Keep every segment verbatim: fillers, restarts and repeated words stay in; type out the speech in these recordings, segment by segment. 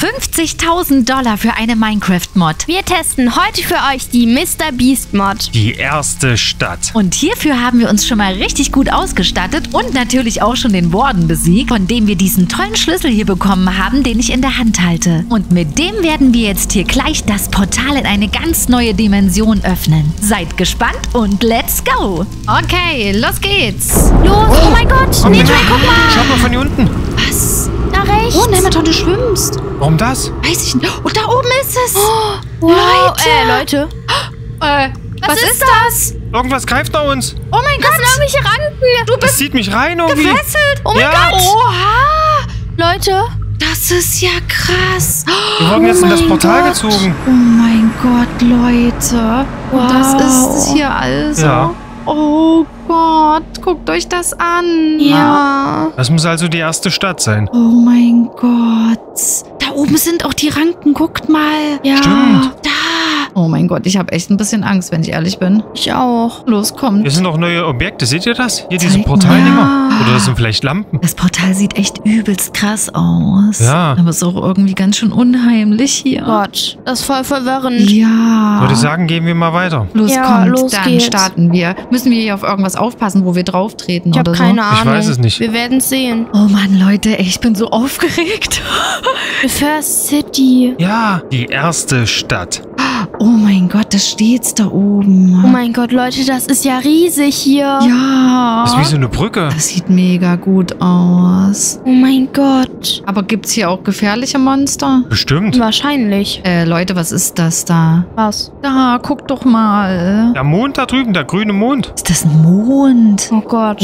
fünfzigtausend Dollar für eine Minecraft-Mod. Wir testen heute für euch die Mister Beast Mod. Die erste Stadt. Und hierfür haben wir uns schon mal richtig gut ausgestattet und natürlich auch schon den Warden besiegt, von dem wir diesen tollen Schlüssel hier bekommen haben, den ich in der Hand halte. Und mit dem werden wir jetzt hier gleich das Portal in eine ganz neue Dimension öffnen. Seid gespannt und let's go! Okay, los geht's! Los, oh, oh mein Gott! Oh, Nitro, guck mal! Schau mal von hier unten. Was? Da rechts! Oh, Nematon, du schwimmst! Warum das? Weiß ich nicht. Und da oben ist es! Oh, wow. Leute! Äh, Leute! Äh, was, was ist, ist das? Irgendwas greift nach uns. Oh mein das Gott! sind irgendwelche Ranken! Du Das bist zieht mich rein irgendwie. gefesselt! Oh mein Ja. Gott! Oha! Leute! Das ist ja krass! Wir wurden Oh jetzt in das mein Portal Gott. gezogen. Oh mein Gott, Leute! Wow. Und das ist es hier also. Ja. Oh Gott, guckt euch das an. Ja. Das muss also die erste Stadt sein. Oh mein Gott. Da oben sind auch die Ranken, guckt mal. Ja. Stimmt. Da. Oh mein Gott, ich habe echt ein bisschen Angst, wenn ich ehrlich bin. Ich auch. Los, kommt. Hier sind noch neue Objekte. Seht ihr das? Hier diese Zeig mal. Portaldinger. Oder das sind vielleicht Lampen. Das Portal sieht echt übelst krass aus. Ja. Aber es ist auch irgendwie ganz schön unheimlich hier. Gott, das ist voll verwirrend. Ja. Würde sagen, gehen wir mal weiter. Los, Ja, kommt, los dann geht's. starten wir. Müssen wir hier auf irgendwas aufpassen, wo wir drauf treten Ich oder habe so? keine Ahnung. Ich weiß es nicht. Wir werden es sehen. Oh Mann, Leute, ey, ich bin so aufgeregt. The First City. Ja, die erste Stadt. Oh mein Gott, da steht's da oben. Oh mein Gott, Leute, das ist ja riesig hier. Ja. Das ist wie so eine Brücke. Das sieht mega gut aus. Oh mein Gott. Aber gibt's hier auch gefährliche Monster? Bestimmt. Wahrscheinlich. Äh, Leute, was ist das da? Was? Da, guck doch mal. Der Mond da drüben, der grüne Mond. Ist das ein Mond? Oh Gott.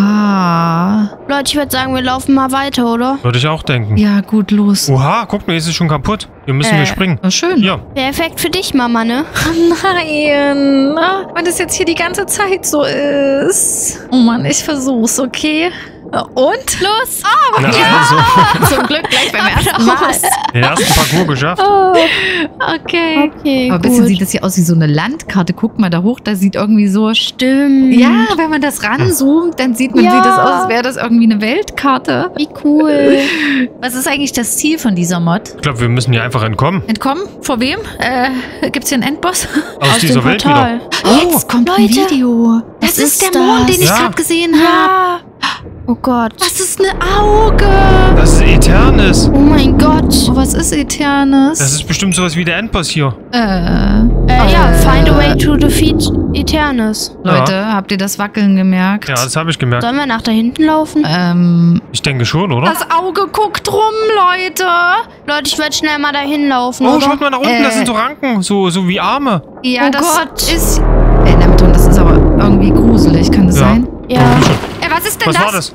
Wow. Leute, ich würde sagen, wir laufen mal weiter, oder? Würde ich auch denken. Ja, gut, los. Oha, guck mal, ist es schon kaputt. Hier müssen Äh. wir springen. Na schön. Ja. Perfekt für dich, Mama, ne? Oh nein. Wenn das jetzt hier die ganze Zeit so ist. Oh Mann, ich versuch's, okay? Und? Los! Oh, Na, ja! also, Zum Glück gleich beim ersten Mal. den ersten Parcours geschafft. Oh, Okay. okay, Aber ein gut. bisschen sieht das hier aus wie so eine Landkarte. Guck mal da hoch, da sieht irgendwie so... Stimmt. Ja, wenn man das ranzoomt, dann sieht man, Ja. sieht das aus, als wäre das irgendwie eine Weltkarte. Wie cool. Was ist eigentlich das Ziel von dieser Mod? Ich glaube, wir müssen hier einfach entkommen. Entkommen? Vor wem? Äh, gibt's hier einen Endboss? Aus, Aus dieser dem Welt Portal. wieder. Jetzt kommt ein Leute. Video. Das Was ist ist der Mond, das? den ich Ja. gerade gesehen habe. Ja. Oh Gott. Das ist ein Auge. Das ist Eternis. Oh mein Gott. Oh, was ist Eternis? Das ist bestimmt sowas wie der Endboss hier. äh, Äh, ja, find a way to defeat Eternis. Leute, habt ihr das Wackeln gemerkt? Ja, das habe ich gemerkt. Sollen wir nach da hinten laufen? Ähm, Ich denke schon, oder? das Auge guckt rum, Leute. Leute, ich werde schnell mal da hinlaufen, Oh, oder? schaut mal nach unten, Äh. das sind so Ranken, so, so wie Arme. Ja, Oh das Gott. ist... Ey, Nematon, das ist aber irgendwie gruselig, kann das Ja. sein? Ja. Äh, was ist denn Was das? war das?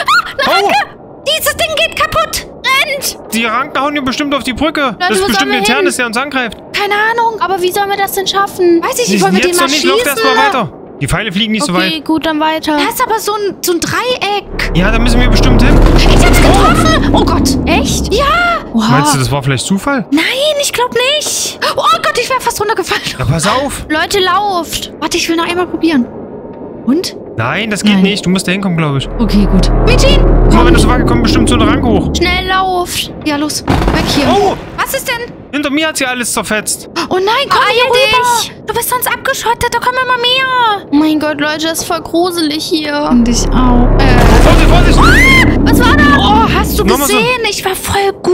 Oh, Dieses Ding geht kaputt. Rennt. die Ranken hauen hier bestimmt auf die Brücke. das wo ist bestimmt sollen wir Eternis, hin? der uns angreift. Keine Ahnung. Aber wie sollen wir das denn schaffen? Weiß ich nicht, wollen wir den Jetzt mal noch nicht, schießen? lauft erstmal weiter. Die Pfeile fliegen nicht so Okay, weit. gut, dann weiter. Da ist aber so ein, so ein Dreieck. Ja, da müssen wir bestimmt hin. Ich hab's getroffen. Oh Gott. Echt? Ja. Oha. Meinst du, das war vielleicht Zufall? Nein, ich glaube nicht. Oh Gott, ich wäre fast runtergefallen. Ja, pass auf. Leute, lauft. Warte, ich will noch einmal probieren. Und? Nein, das geht Nein. nicht. Du musst da hinkommen, glaube ich. Okay, gut. Mädchen. Guck mal, wenn du so weit kommt, bestimmt so eine Ranke hoch. Schnell lauft. Ja, los. Weg hier. Oh, Was ist denn? hinter mir hat sie alles zerfetzt. Oh nein, komm Beeil hier rüber. dich. Du bist sonst abgeschottet, da kommen immer mehr. Oh mein Gott, Leute, das ist voll gruselig hier. Und ich auch. Äh, Vorsicht, Vorsicht. Was war da? oh, hast du Nochmal so. gesehen? Ich war voll gut.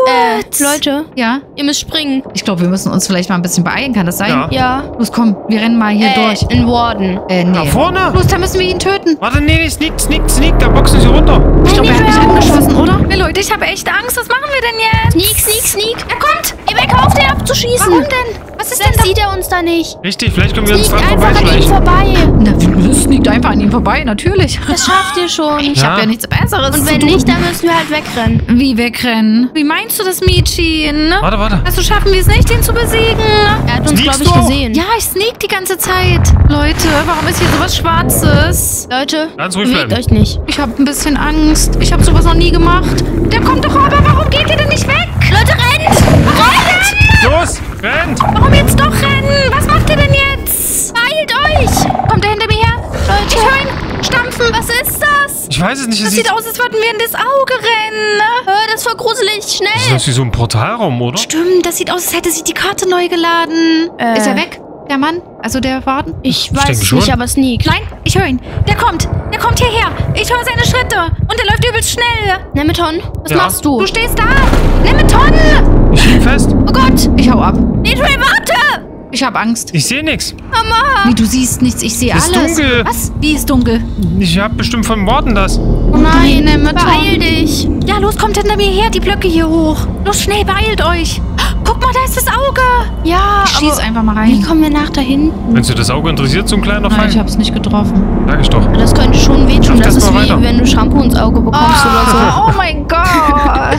Äh, Leute, Ja? ihr müsst springen. Ich glaube, wir müssen uns vielleicht mal ein bisschen beeilen, kann das sein? Ja. Ja. Los, komm, wir rennen mal hier Äh, durch. in Warden. Äh, nee. Da vorne. Los, da müssen wir ihn töten. Warte, nee, nee, sneak, sneak, sneak. Da boxen sie runter. Ich glaube, er hat nicht mich mehr auf. angeschossen, oder? Nee, Leute, ich habe echt Angst. Was machen wir denn jetzt? Sneak, sneak, sneak. Er kommt. Geh weg, auf den abzuschießen. Warum denn? Was ist denn Dann da? sieht er uns da nicht. Richtig, vielleicht können wir uns Sneak dran einfach an ihm vorbeischleichen. vorbei. Na, das sneakt einfach an ihm vorbei, natürlich. Das schafft ihr schon. Ich Ja. habe ja nichts Besseres Und zu wenn tun. nicht, dann müssen wir halt wegrennen. Wie wegrennen? Wie meinst du das, Mädchen? Warte, warte. Also schaffen wir es nicht, den zu besiegen? Er hat uns, Sneakst glaube ich, du auch? gesehen. Ja, ich sneak die ganze Zeit. Leute, warum ist hier sowas Schwarzes? Leute, Ganz ruhig bewegt bleiben. euch nicht. Ich habe ein bisschen Angst. Ich habe sowas noch nie gemacht. Der kommt doch aber. Warum geht ihr denn nicht weg? Leute, rennt! Rennt! Los, rennt. Warum jetzt doch rennen? Was macht ihr denn jetzt? Beeilt euch! Kommt er hinter mir her? Leute, Ich höre ihn stampfen. Was ist das? Ich weiß es nicht. Das Das sieht sieht aus, als würden wir in das Auge rennen. Äh, das ist voll gruselig. das Schnell. sieht aus wie so ein Portalraum, oder? Stimmt, das sieht aus, als hätte sich die Karte neu geladen. Äh. Ist er weg? Der Mann? Also der Warden? Ich Ich weiß denke es schon. nicht, aber Sneak. Nein, ich höre ihn. Der kommt. Der kommt hierher. Ich höre seine Schritte. Und er läuft übelst schnell. Nemeton, was Ja. machst du? Du stehst da. Nemeton. Ich hielt fest. Oh Gott. Ich hau ab. Nitrate, warte. Ich hab Angst. Ich sehe nichts. Mama. Wie, du siehst nichts. Ich sehe alles. Ist dunkel. Was? Wie ist dunkel? Ich habe bestimmt vom Warten das. Oh nein, Nemeton. beeil dich. Ja, los, kommt hinter mir her. Die Blöcke hier hoch. Los, schnell, beeilt euch. Guck mal, da ist das Auge. Ja, Ich schieß aber einfach mal wie rein. kommen wir nach da hinten? Wenn du das Auge interessiert, so ein kleiner Nein, ich Fall. hab's nicht getroffen. Sag ich doch. Das könnte schon wehtun. Lauf Das das ist mal wie weiter. wenn du Shampoo ins Auge bekommst oder so. Oh, oh mein Gott.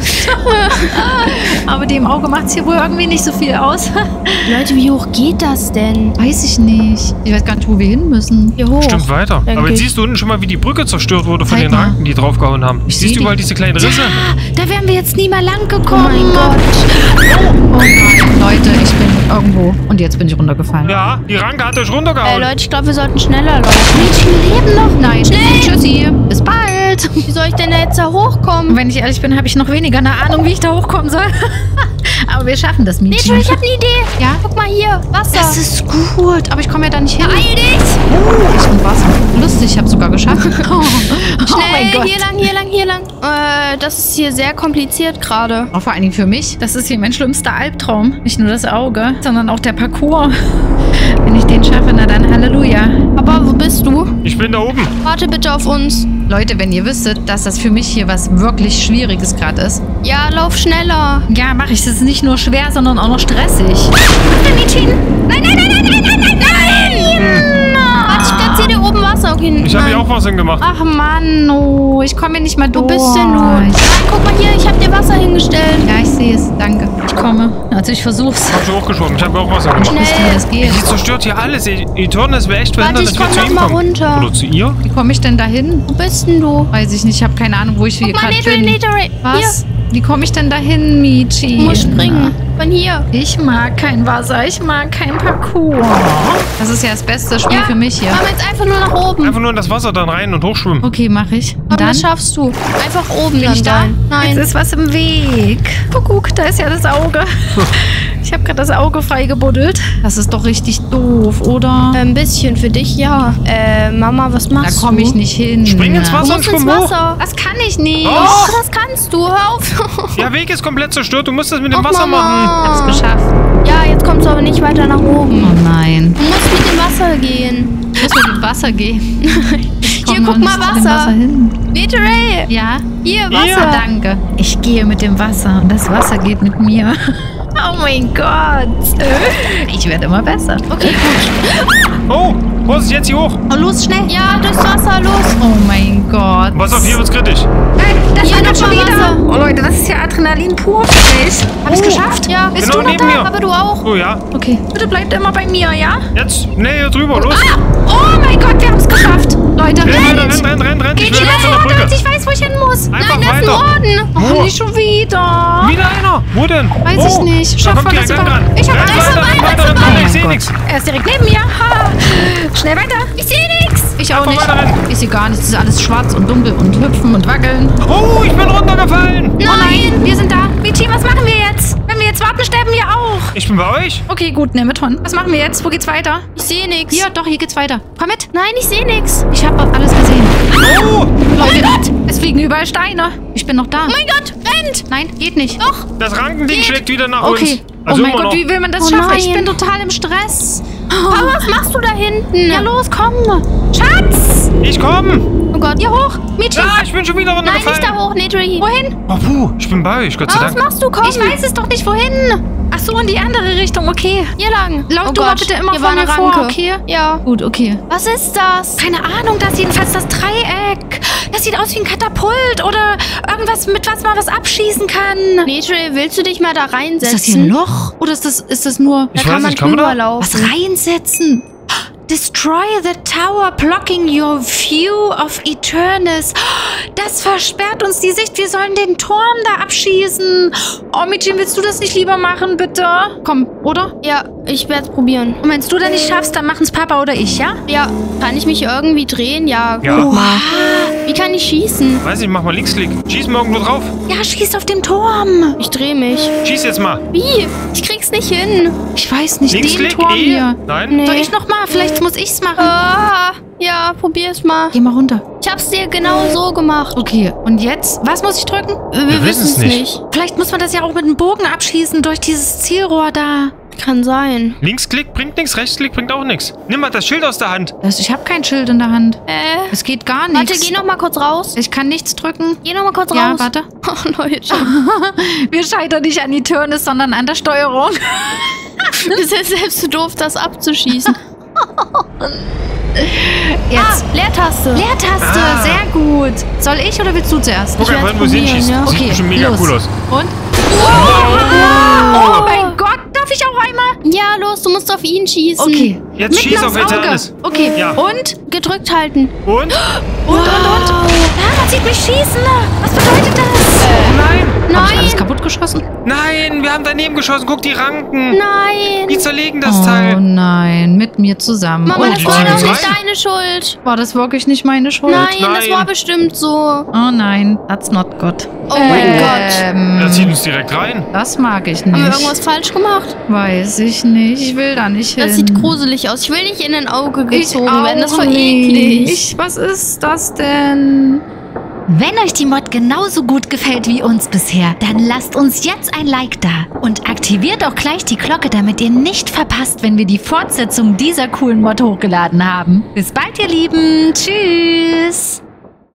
Aber dem Auge macht's hier wohl irgendwie nicht so viel aus. Leute, wie hoch geht das denn? Weiß ich nicht. Ich weiß gar nicht, wo wir hin müssen. Hier hoch. Stimmt weiter. Denke Aber jetzt ich. siehst du unten schon mal, wie die Brücke zerstört wurde von Zeig den mal. Ranken, die draufgehauen haben. Ich Siehst seh du die. überall diese kleinen Risse? Da wären wir jetzt nie mal lang Oh gekommen. mein Gott. Oh nein, Leute, ich bin irgendwo. Und jetzt bin ich runtergefallen. Ja, die Ranke hat euch Äh, runtergehauen. Leute, ich glaube, wir sollten schneller laufen. Mädchen leben noch. Nein. Schnell. Tschüssi. Bis bald. Wie soll ich denn da jetzt da hochkommen? Wenn ich ehrlich bin, habe ich noch weniger eine Ahnung, wie ich da hochkommen soll. Aber wir schaffen das, Mädchen. Nitrate, ich habe eine Idee. Ja? Guck mal hier, Wasser. Das ist gut, aber ich komme ja da nicht hin. Beeil dich. Ich bin Wasser. Lustig, ich habe sogar geschafft. Oh, oh Schnell, mein Gott. hier lang, hier lang, hier lang. Äh, das ist hier sehr kompliziert gerade. Auch vor allen Dingen für mich. Das ist hier mein schlimmster Albtraum. Nicht nur das Auge, sondern auch der Parcours. Wenn ich den schaffe, na dann Halleluja. Papa, wo bist du? Ich bin da oben. Warte bitte auf uns. Leute, wenn ihr wüsstet, dass das für mich hier was wirklich Schwieriges gerade ist. Ja, lauf schneller. Ja, mache ich. Das ist nicht nur schwer, sondern auch noch stressig. Warte, Mädchen. Nein, nein, nein, nein, nein, nein, nein, nein. Warte, ich platziere dir oben Wasser. Okay, Ich habe nein. hier auch was hingemacht. Ach Mann, oh, ich komme hier nicht mal Wo durch. bist denn du? Nein, guck mal hier, ich habe dir Wasser hingestellt. Ja, ich sehe es. Danke. Ich komme. Also ich versuch's. Ich habe schon hochgeschoben. Ich habe auch was hingemacht. Schnell. Wie das geht. Die zerstört hier alles. Eternus wäre echt Warte, verhindert, ich dass wir komm zu noch ihm mal kommen. runter. Oder zu ihr? Wie komme ich denn da hin? Wo bist denn du? Weiß ich nicht. Ich habe keine Ahnung, wo ich hier Guck mal, gerade Nitrate, bin. Nitrate. Was? Wie komme ich denn da hin, Michi? Hier, du musst springen. Von hier. Ich mag kein Wasser. Ich mag kein Parcours. Das ist ja das beste Spiel für mich hier. Machen wir jetzt einfach nur nach oben. Einfach nur in das Wasser dann rein und hochschwimmen. Okay, mache ich. Komm, Und dann das schaffst du. Einfach oben bin dann ich da. sein. Nein. Jetzt ist was im Weg. Guck, guck, da ist ja das Auge. Ich habe gerade das Auge freigebuddelt. Das ist doch richtig doof, oder? Ein bisschen für dich, ja. Äh, Mama, was Da machst du? komme ich nicht hin. Spring ins Du Wasser und musst ins schwimm hoch. Wasser. Das kann ich nicht. Oh. Oh, das kannst du. Hör auf. Der Weg ist komplett zerstört. Du musst das mit dem Och, Wasser machen. Mama. Hab's geschafft. Ja, jetzt kommst du aber nicht weiter nach oben. Oh nein. Du musst mit dem Wasser gehen. Ich muss mit dem Wasser gehen. Ich Hier, komm guck noch mal, nicht zu dem Wasser. Wasser hin. Nitrate. Ja? Hier, Ja. Wasser. Danke. Ich gehe mit dem Wasser und das Wasser geht mit mir. Oh mein Gott. Ich werde immer besser. Okay, gut. Oh, Vorsicht, jetzt hier hoch. Oh, los, schnell. Ja, durchs Wasser, los. Oh mein Gott. Pass auf, hier wird's kritisch. Nein, das Hier, war noch doch schon mal wieder. Wasser. Oh Leute, das ist ja Adrenalin pur für mich. Hab ich's Oh. geschafft? Ja, Bist Genau du noch neben da? mir. aber du auch. Oh ja. Okay, bitte bleibt immer bei mir, ja? Jetzt, nee, hier drüber, los. Ah! Oh mein Gott, wir haben es geschafft. Leute, Renn, renn, rennt. renn, renn, renn, renn. Ich Geht will weg von schnell, der Brücke. ich weiß, wo ich hin muss. Einfach Nein, das ist ein weiter. Orden. Oh, Wo? nicht schon wieder. Wieder einer. Wo denn? Weiß oh. ich nicht. Da Schaff kommt mal direkt das lang über- dran. Ich hab Renn Angst. weiter, renn vorbei, weiter, renn renn vorbei. weiter. Ich Oh seh Gott. nichts. Er ist direkt neben mir. Ha. Schnell weiter. Ich sehe nichts. Ich auch Einfach nicht. weiter rennen. Ich sehe gar nichts. Es ist alles schwarz und dunkel und hüpfen und wackeln. Oh, ich bin runtergefallen. Oh nein, wir sind da. Michi, was machen wir jetzt? Wenn wir jetzt warten, sterben wir auch. Ich bin bei euch. Okay, gut, Nemeton. Was machen wir jetzt? Wo geht's weiter? Ich sehe nichts. Hier, doch, hier geht's weiter. Komm mit. Nein, ich sehe nichts. Ich habe alles gesehen. Oh, Leute, es fliegen überall Steine. Ich bin noch da. Oh mein Gott, rennt. Nein, geht nicht. Doch. das Rankending schlägt wieder nach Okay. uns. Also oh mein immer Gott, noch. wie will man das Oh schaffen? Ich nein. bin total im Stress. Papa, was machst du da hinten? Ja, los, komm. Schatz. Ich komm. Oh Gott. Hier hoch. Michi. Ah, ich bin schon wieder Nein, runtergefallen. nicht da hoch, Nitrate. Wohin? Oh, puh, ich bin bei euch, Gott sei Oh, was Dank. machst du? Komm. Ich weiß es doch nicht, wohin. Ach so, in die andere Richtung, okay. Hier lang. Lauf oh du Gott. mal bitte immer Hier vor war eine mir vor, Ranke. okay? Ja. Gut, okay. Was ist das? Keine Ahnung, das ist jedenfalls das Dreieck. Das sieht aus wie ein Katapult oder irgendwas, mit was man was abschießen kann. Nitrate, willst du dich mal da reinsetzen? Ist das hier ein Loch? Oder ist das, ist das nur... Da Ich kann weiß man nicht, kann man drüber da- laufen. Was reinsetzen? Destroy the tower, blocking your view of Eternus. Das versperrt uns die Sicht. Wir sollen den Turm da abschießen. Oh, Mädchen, willst du das nicht lieber machen, bitte? Komm, oder? Ja. ich werde es probieren. Und wenn du dann nicht schaffst, dann machen's Papa oder ich, ja? Ja, kann ich mich irgendwie drehen? Ja, Ja. guck mal. Wie kann ich schießen? Weiß nicht, mach mal Linksklick. Schieß mal irgendwo drauf. Ja, schieß auf den Turm. Ich drehe mich. Schieß jetzt mal. Wie? Ich krieg's nicht hin. Ich weiß nicht, den Linksklick, Turm E. hier. Nein. Nee. Soll ich noch mal? Vielleicht muss ich's machen. Ah, ja, probier's mal. Geh mal runter. Ich hab's dir genau so gemacht. Okay, und jetzt? Was muss ich drücken? Wir, Wir wissen's wissen's nicht. nicht. Vielleicht muss man das ja auch mit dem Bogen abschießen durch dieses Zielrohr da. Kann sein. Linksklick bringt nichts, Rechtsklick bringt auch nichts. Nimm mal das Schild aus der Hand. Das, ich habe kein Schild in der Hand. Äh, Es geht gar warte, nichts. geh noch mal kurz raus. Ich kann nichts drücken. Geh noch mal kurz Ja, raus. warte. Oh, Leute. Wir scheitern nicht an die Turnis, sondern an der Steuerung. Es ist selbst zu doof, das abzuschießen. Jetzt. Ah, Leertaste. Leertaste, Ah. sehr gut. Soll ich oder willst du zuerst? Guck Ich einfach, werd's wo sie probieren, hinschießt. ja. Sieht Okay, bestimmt mega los. cool aus. Und? Oh. Oh mein Gott, darf ich auch einmal? Ja, los, du musst auf ihn schießen. Okay. Jetzt Mitten schieß aufs auf Auge. Eternis. Okay, Ja. und? Gedrückt halten. Und? Und, und, und? Ah, man sieht mich schießen. Was bedeutet das? Oh nein. Hab ich alles Nein, kaputt geschossen? Nein, wir haben daneben geschossen. Guck, die Ranken. nein. Die zerlegen das Oh Teil. nein, mit mir zusammen. Mama, oh, das die war ziehen doch uns nicht rein. deine Schuld. war das wirklich nicht meine Schuld? Nein, das Nein. war bestimmt so. Oh nein, that's not good. Oh mein Gott. ähm, Er zieht uns direkt rein. Das mag ich Haben wir nicht. irgendwas falsch gemacht? Weiß ich nicht. Ich will da nicht hin. Das sieht gruselig aus. Ich will nicht in ein Auge Ich gezogen auch werden. Das ist voll nicht. eklig. Ich, was ist das denn? Wenn euch die Mod genauso gut gefällt wie uns bisher, dann lasst uns jetzt ein Like da und aktiviert auch gleich die Glocke, damit ihr nicht verpasst, wenn wir die Fortsetzung dieser coolen Mod hochgeladen haben. Bis bald, ihr Lieben. Tschüss.